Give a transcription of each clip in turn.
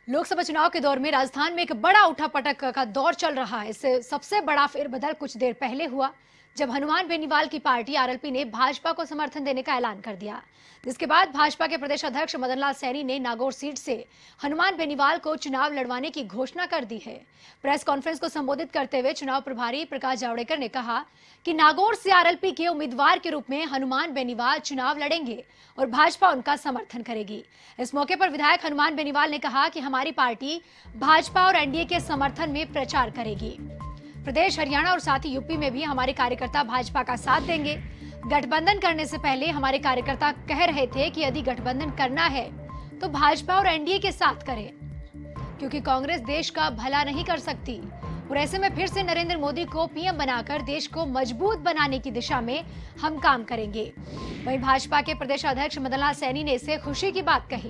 लोकसभा चुनाव के दौर में राजस्थान में एक बड़ा उठापटक का दौर चल रहा है। इससे सबसे बड़ा फेरबदल कुछ देर पहले हुआ जब हनुमान बेनीवाल की पार्टी आरएलपी ने भाजपा को समर्थन देने का ऐलान कर दिया, जिसके बाद भाजपा के प्रदेश अध्यक्ष मदन लाल सैनी ने नागौर सीट से हनुमान बेनीवाल को चुनाव लड़वाने की घोषणा कर दी है। प्रेस कॉन्फ्रेंस को संबोधित करते हुए चुनाव प्रभारी प्रकाश जावड़ेकर ने कहा कि नागौर से आरएलपी के उम्मीदवार के रूप में हनुमान बेनीवाल चुनाव लड़ेंगे और भाजपा उनका समर्थन करेगी। इस मौके पर विधायक हनुमान बेनीवाल ने कहा कि हमारी पार्टी भाजपा और एनडीए के समर्थन में प्रचार करेगी। प्रदेश, हरियाणा और साथ ही यूपी में भी हमारे कार्यकर्ता भाजपा का साथ देंगे। गठबंधन करने से पहले हमारे कार्यकर्ता कह रहे थे कि यदि गठबंधन करना है तो भाजपा और एनडीए के साथ करें, क्योंकि कांग्रेस देश का भला नहीं कर सकती और ऐसे में फिर से नरेंद्र मोदी को पीएम बनाकर देश को मजबूत बनाने की दिशा में हम काम करेंगे। वहीं भाजपा के प्रदेश अध्यक्ष मदन लाल सैनी ने इसे खुशी की बात कही।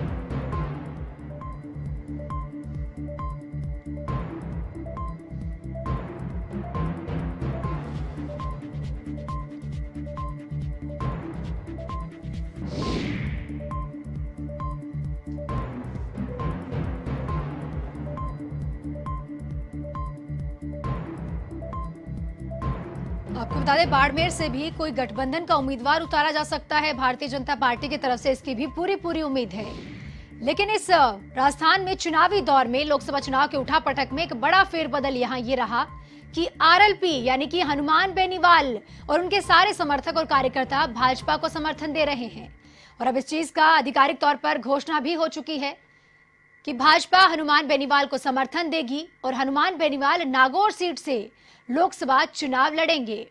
आपको बता दें, बाड़मेर से भी कोई गठबंधन का उम्मीदवार उतारा जा सकता है। भारतीय जनता पार्टी की तरफ से इसकी भी पूरी उम्मीद है। लेकिन इस राजस्थान में चुनावी दौर में लोकसभा चुनाव के उठापटक में एक बड़ा फेरबदल यहां ये रहा कि आरएलपी यानी कि हनुमान बेनीवाल और उनके सारे समर्थक और कार्यकर्ता भाजपा को समर्थन दे रहे हैं। और अब इस चीज का आधिकारिक तौर पर घोषणा भी हो चुकी है कि भाजपा हनुमान बेनीवाल को समर्थन देगी और हनुमान बेनीवाल नागौर सीट से लोकसभा चुनाव लड़ेंगे।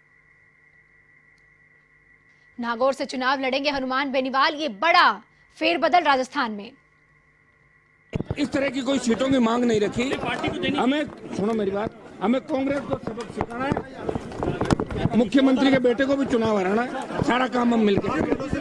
नागौर से चुनाव लड़ेंगे हनुमान बेनीवाल। ये बड़ा फेरबदल राजस्थान में। इस तरह की कोई सीटों की मांग नहीं रखी। हमें, सुनो मेरी बात, हमें कांग्रेस को सबक सिखाना है, मुख्यमंत्री के बेटे को भी चुनाव हराना है। सारा काम हम मिलकर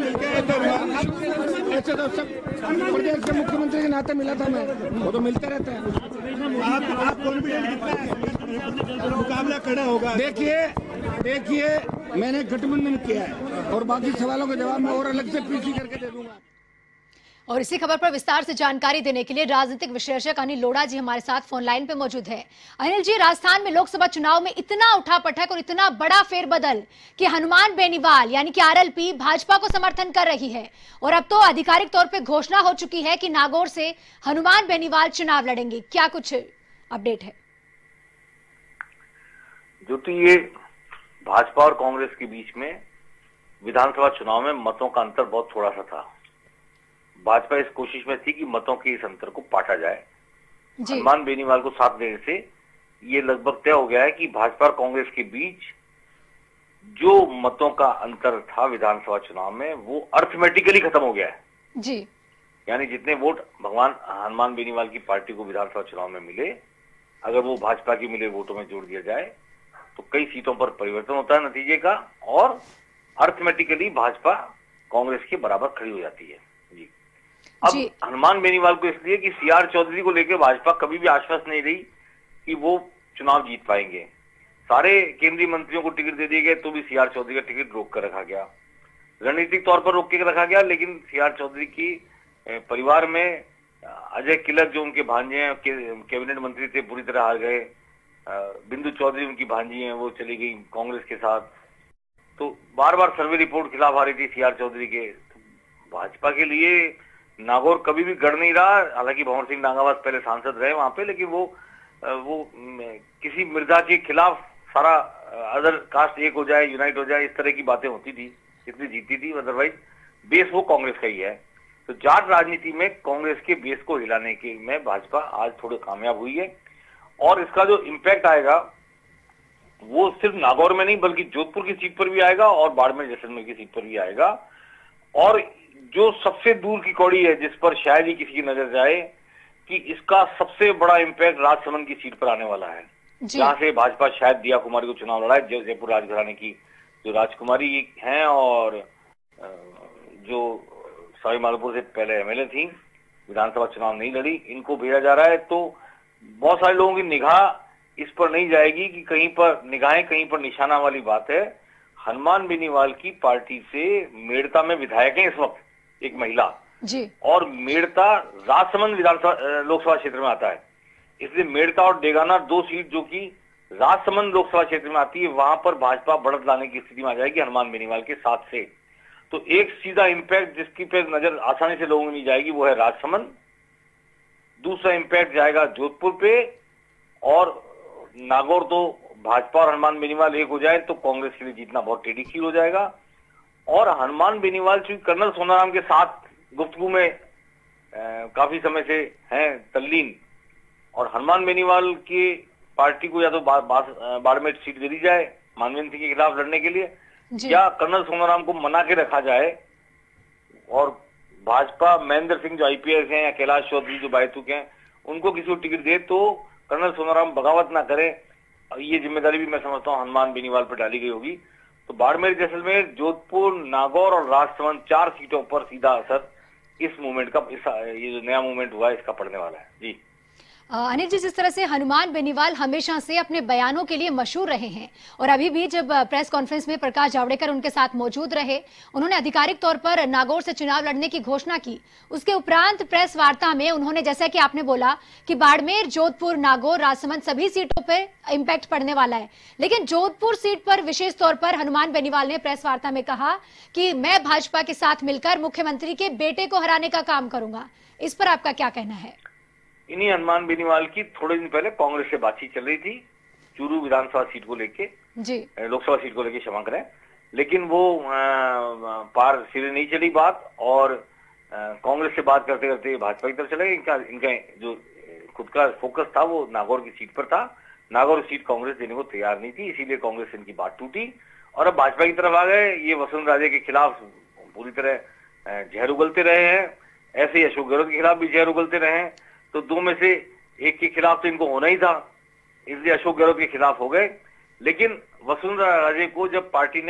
ऐसे तो सब प्रदेश के मुख्यमंत्री के नाते मिला था मैं, वो तो मिलते रहता है। आप कॉन्फिडेंट कितना है मुकाबला खड़ा होगा? देखिए मैंने गठबंधन किया है और बाकी सवालों के जवाब मैं और अलग से पीसी करके दे दूंगा। और इसी खबर पर विस्तार से जानकारी देने के लिए राजनीतिक विश्लेषक अनिल लोढ़ा जी हमारे साथ फोन लाइन पे मौजूद है। अनिल जी, राजस्थान में लोकसभा चुनाव में इतना उठापटक और इतना बड़ा फेरबदल कि हनुमान बेनीवाल यानी कि आरएलपी भाजपा को समर्थन कर रही है और अब तो आधिकारिक तौर पर घोषणा हो चुकी है कि नागौर से हनुमान बेनीवाल चुनाव लड़ेंगे। क्या कुछ अपडेट है? ज्योति, ये भाजपा और कांग्रेस के बीच में विधानसभा चुनाव में मतों का अंतर बहुत थोड़ा सा था। भाजपा इस कोशिश में थी कि मतों के इस अंतर को पाटा जाए। हनुमान बेनीवाल को साथ देने से ये लगभग तय हो गया है कि भाजपा और कांग्रेस के बीच जो मतों का अंतर था विधानसभा चुनाव में वो अर्थमेटिकली खत्म हो गया है जी। यानी जितने वोट भगवान हनुमान बेनीवाल की पार्टी को विधानसभा चुनाव में मिले, अगर वो भाजपा के मिले वोटों में जोड़ दिया जाए तो कई सीटों पर परिवर्तन होता है नतीजे का और अर्थमेटिकली भाजपा कांग्रेस के बराबर खड़ी हो जाती है जी। अब हनुमान बेनीवाल को इसलिए कि सीआर चौधरी को लेकर भाजपा कभी भी आश्वस्त नहीं रही कि वो चुनाव जीत पाएंगे। सारे केंद्रीय मंत्रियों को टिकट दे दिए गए तो भी सीआर चौधरी का टिकट रोक कर रखा गया, रणनीतिक तौर पर रोक के रखा गया। लेकिन सीआर चौधरी की परिवार में अजय किलक जो उनके भांजे हैं, कैबिनेट मंत्री थे, पूरी तरह हार गए। बिंदु चौधरी उनकी भांजी हैं, वो चली गई कांग्रेस के साथ। तो बार बार सर्वे रिपोर्ट खिलाफ आ रही थी सीआर चौधरी के। तो भाजपा के लिए नागौर कभी भी गढ़ नहीं रहा। हालांकि भंवर सिंह नागावास पहले सांसद रहे वहां पे, लेकिन वो किसी मिर्जा के खिलाफ सारा अदर कास्ट एक हो जाए, यूनाइट हो जाए, इस तरह की बातें होती थी, इसलिए जीती थी। अदरवाइज बेस वो कांग्रेस का ही है। तो जाट राजनीति में कांग्रेस के बेस को हिलाने के में भाजपा आज थोड़ी कामयाब हुई है और इसका जो इम्पैक्ट आएगा वो सिर्फ नागौर में नहीं बल्कि जोधपुर की सीट पर भी आएगा और बाड़मेर जैसलमेर की सीट पर भी आएगा। और जो सबसे दूर की कौड़ी है जिस पर शायद ही किसी की नजर जाए कि इसका सबसे बड़ा इम्पैक्ट राजसमंद की सीट पर आने वाला है, जहां से भाजपा शायद दिया कुमारी को चुनाव लड़ा है। जयपुर राजघराने की जो राजकुमारी हैं और जो सवाई माधोपुर से पहले एमएलए थी, विधानसभा चुनाव नहीं लड़ी, इनको भेजा जा रहा है। तो बहुत सारे लोगों की निगाह इस पर नहीं जाएगी कि कहीं पर निगाहें कहीं पर निशाना वाली बात है। हनुमान बेनीवाल की पार्टी से मेड़ता में विधायक हैं इस वक्त एक महिला, जी। और मेड़ता राजसमंद विधानसभा लोकसभा क्षेत्र में आता है। इसलिए मेड़ता और डेगाना 2 सीट जो कि राजसमंद लोकसभा क्षेत्र में आती है, वहां पर भाजपा बढ़त लाने की स्थिति में आ जाएगी हनुमान बेनीवाल के साथ से। तो एक सीधा इंपैक्ट जिसकी पे नजर आसानी से लोगों में जाएगी वो है राजसमंद। दूसरा इंपैक्ट जाएगा जोधपुर पे, और नागौर तो भाजपा और हनुमान बेनीवाल एक हो जाए तो कांग्रेस के लिए जीतना बहुत टेढ़ी खीर हो जाएगा। और हनुमान बेनीवाल चूंकि कर्नल सोनाराम के साथ गुफ्तगू में काफी समय से हैं तल्लीन, और हनुमान बेनीवाल की पार्टी को या तो बाड़मेर सीट दे दी जाए मानवेंद्र सिंह के खिलाफ लड़ने के लिए, या कर्नल सोनाराम को मना के रखा जाए, और भाजपा महेंद्र सिंह जो आईपीएस हैं या कैलाश चौधरी जो बायतुक हैं उनको किसी को टिकट दे तो कर्नल सोनाराम बगावत ना करे। ये जिम्मेदारी भी मैं समझता हूँ हनुमान बेनीवाल पर डाली गई होगी। तो बाड़मेर, जैसलमेर, जोधपुर, नागौर और राजसमंद 4 सीटों पर सीधा असर इस मूवमेंट का, ये जो नया मूवमेंट हुआ है इसका पड़ने वाला है। जी अनिल जी, जिस तरह से हनुमान बेनीवाल हमेशा से अपने बयानों के लिए मशहूर रहे हैं, और अभी भी जब प्रेस कॉन्फ्रेंस में प्रकाश जावड़ेकर उनके साथ मौजूद रहे, उन्होंने आधिकारिक तौर पर नागौर से चुनाव लड़ने की घोषणा की। उसके उपरांत प्रेस वार्ता में उन्होंने, जैसा कि आपने बोला कि बाड़मेर, जोधपुर, नागौर, राजसमंद सभी सीटों पर इम्पैक्ट पड़ने वाला है, लेकिन जोधपुर सीट पर विशेष तौर पर हनुमान बेनीवाल ने प्रेस वार्ता में कहा कि मैं भाजपा के साथ मिलकर मुख्यमंत्री के बेटे को हराने का काम करूंगा। इस पर आपका क्या कहना है? इन्हीं हनुमान बेनीवाल की थोड़े दिन पहले कांग्रेस से बातचीत चल रही थी चूरू विधानसभा सीट को लेके, जी लोकसभा सीट को लेके, क्षमा करें, लेकिन वो पार सिरे नहीं चली बात, और कांग्रेस से बात करते करते भाजपा की तरफ चले गए। इनका जो खुद का फोकस था वो नागौर की सीट पर था। नागौर सीट कांग्रेस देने को तैयार नहीं थी, इसीलिए कांग्रेस से इनकी बात टूटी और अब भाजपा की तरफ आ गए। ये वसुंधरा राजे के खिलाफ पूरी तरह जहर उगलते रहे हैं, ऐसे ही अशोक गहलोत के खिलाफ भी जहर उगलते रहे हैं। तो 2 में से एक के खिलाफ तो इनको होना ही था, इसलिए अशोक गहलोत के खिलाफ हो गए। लेकिन वसुंधरा राजे को जब पार्टी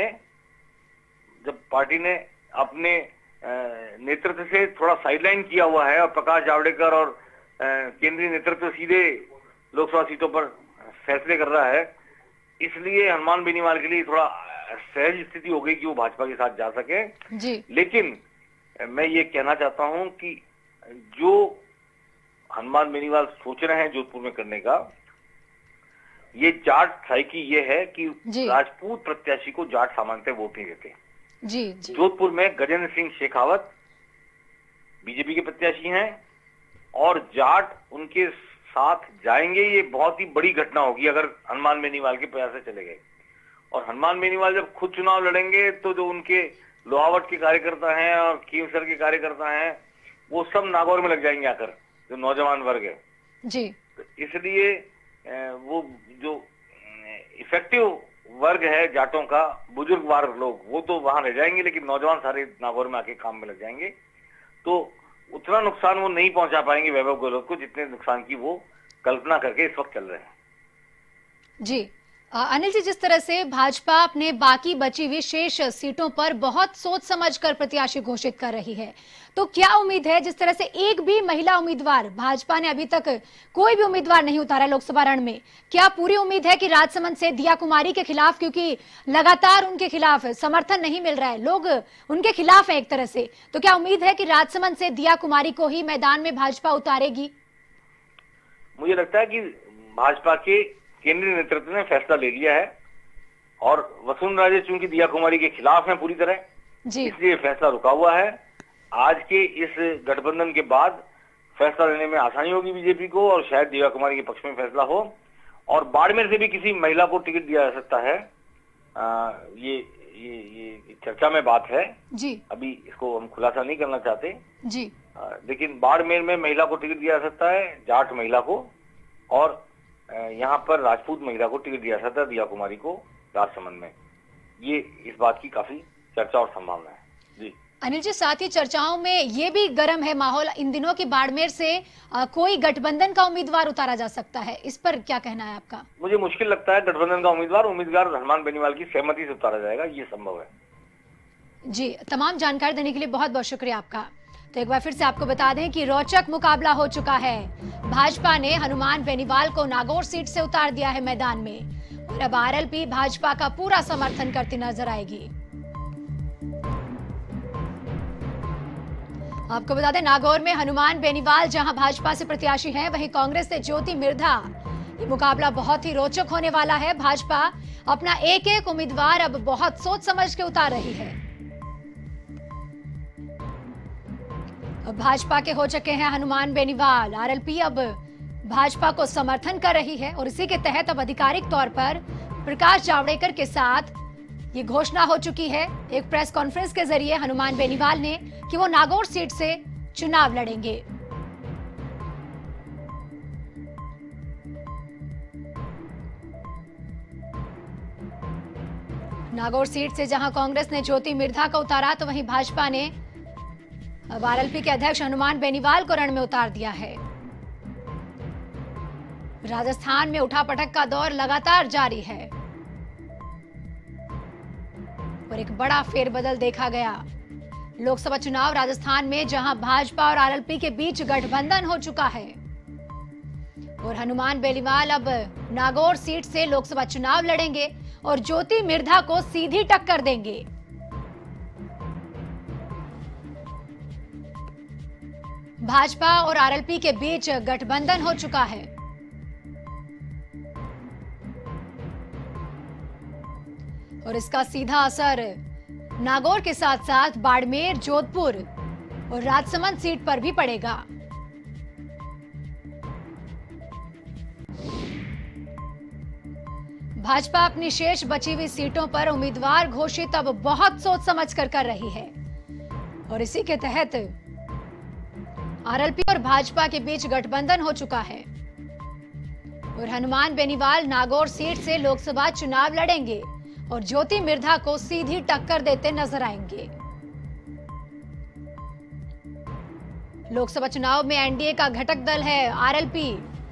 ने अपने नेतृत्व से थोड़ा साइडलाइन किया हुआ है, और प्रकाश जावड़ेकर और केंद्रीय नेतृत्व सीधे लोकसभा सीटों पर फैसले कर रहा है, इसलिए हनुमान बेनीवाल के लिए थोड़ा सहज स्थिति हो गई कि वो भाजपा के साथ जा सके जी। लेकिन मैं ये कहना चाहता हूं कि जो हनुमान बेनीवाल सोच रहे हैं जोधपुर में करने का, ये जाट साइकी ये है कि राजपूत प्रत्याशी को जाट सामान्यतः वोट नहीं देते। जी। जोधपुर में गजेंद्र सिंह शेखावत बीजेपी के प्रत्याशी हैं और जाट उनके साथ जाएंगे। ये बहुत ही बड़ी घटना होगी अगर हनुमान बेनीवाल के प्रयास से चले गए। और हनुमान बेनीवाल जब खुद चुनाव लड़ेंगे तो जो उनके लोहावट के कार्यकर्ता हैं और खीमसर के कार्यकर्ता हैं वो सब नागौर में लग जाएंगे आकर, जो नौजवान वर्ग है जी। तो इसलिए वो जो इफेक्टिव वर्ग है जाटों का, बुजुर्ग वर्ग लोग, वो तो वहां रह जाएंगे, लेकिन नौजवान सारे नागौर में आके काम में लग जाएंगे। तो उतना नुकसान वो नहीं पहुंचा पाएंगे वैभव गहलोत को जितने नुकसान की वो कल्पना करके इस वक्त चल रहे हैं। जी अनिल जी, जिस तरह से भाजपा अपने बाकी बची हुई शेष सीटों पर बहुत सोच समझकर प्रत्याशी घोषित कर रही है, तो क्या उम्मीद है, जिस तरह से एक भी महिला उम्मीदवार भाजपा ने अभी तक कोई भी उम्मीदवार नहीं उतारा लोकसभा रण में, क्या पूरी उम्मीद है कि राजसमंद से दिया कुमारी के खिलाफ, क्योंकि लगातार उनके खिलाफ समर्थन नहीं मिल रहा है, लोग उनके खिलाफ है एक तरह से, तो क्या उम्मीद है कि राजसमंद से दिया कुमारी को ही मैदान में भाजपा उतारेगी? मुझे लगता है कि भाजपा के केंद्रीय नेतृत्व ने फैसला ले लिया है और वसुंधरा राजे चूंकि दिया कुमारी के खिलाफ हैं पूरी तरह, इसलिए फैसला रुका हुआ है। आज के इस गठबंधन के बाद फैसला लेने में आसानी होगी बीजेपी को और शायद दिया कुमारी के पक्ष में फैसला हो। और बाड़मेर से भी किसी महिला को टिकट दिया जा सकता है, ये चर्चा में बात है जी। अभी इसको हम खुलासा नहीं करना चाहते जी। लेकिन बाड़मेर में महिला को टिकट दिया जा सकता है, जाट महिला को, और यहाँ पर राजपूत महिला को टिकट दिया सकता है दिया कुमारी को राजसमंद में। ये इस बात की काफी चर्चा और संभावना है। जी अनिल जी, साथ ही चर्चाओं में ये भी गर्म है माहौल इन दिनों की बाड़मेर से कोई गठबंधन का उम्मीदवार उतारा जा सकता है, इस पर क्या कहना है आपका? मुझे मुश्किल लगता है गठबंधन का उम्मीदवार हनुमान बेनीवाल की सहमति से उतारा जाएगा, ये संभव है। जी, तमाम जानकारी देने के लिए बहुत बहुत शुक्रिया आपका। तो एक बार फिर से आपको बता दें कि रोचक मुकाबला हो चुका है। भाजपा ने हनुमान बेनीवाल को नागौर सीट से उतार दिया है मैदान में और अब आरएलपी भाजपा का पूरा समर्थन करती नजर आएगी। आपको बता दें, नागौर में हनुमान बेनीवाल जहां भाजपा से प्रत्याशी हैं, वहीं कांग्रेस से ज्योति मिर्धा। ये मुकाबला बहुत ही रोचक होने वाला है। भाजपा अपना एक एक उम्मीदवार अब बहुत सोच समझ के उतार रही है। अब भाजपा के हो चुके हैं हनुमान बेनीवाल। आरएलपी अब भाजपा को समर्थन कर रही है और इसी के तहत अब आधिकारिक तौर पर प्रकाश जावड़ेकर के साथ ये घोषणा हो चुकी है एक प्रेस कॉन्फ्रेंस के जरिए हनुमान बेनीवाल ने कि वो नागौर सीट से चुनाव लड़ेंगे। नागौर सीट से जहां कांग्रेस ने ज्योति मिर्धा को उतारा, तो वहीं भाजपा ने अब आरएलपी के अध्यक्ष हनुमान बेनीवाल को रण में उतार दिया है। राजस्थान में उठापटक का दौर लगातार जारी है और एक बड़ा फेरबदल देखा गया। लोकसभा चुनाव राजस्थान में जहां भाजपा और आरएलपी के बीच गठबंधन हो चुका है और हनुमान बेनीवाल अब नागौर सीट से लोकसभा चुनाव लड़ेंगे और ज्योति मिर्धा को सीधी टक्कर देंगे। भाजपा और आरएलपी के बीच गठबंधन हो चुका है और इसका सीधा असर नागौर के साथ साथ बाड़मेर, जोधपुर और राजसमंद सीट पर भी पड़ेगा। भाजपा अपनी शेष बची हुई सीटों पर उम्मीदवार घोषित अब बहुत सोच समझ कर रही है और इसी के तहत आरएलपी और भाजपा के बीच गठबंधन हो चुका है और हनुमान बेनीवाल नागौर सीट से लोकसभा चुनाव लड़ेंगे और ज्योति मिर्धा को सीधी टक्कर देते नजर आएंगे। लोकसभा चुनाव में एनडीए का घटक दल है आरएलपी।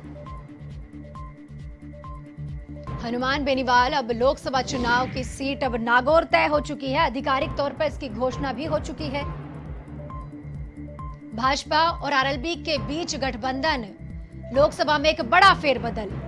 हनुमान बेनीवाल अब लोकसभा चुनाव की सीट अब नागौर तय हो चुकी है। आधिकारिक तौर पर इसकी घोषणा भी हो चुकी है। भाजपा और आरएलपी के बीच गठबंधन, लोकसभा में एक बड़ा फेरबदल।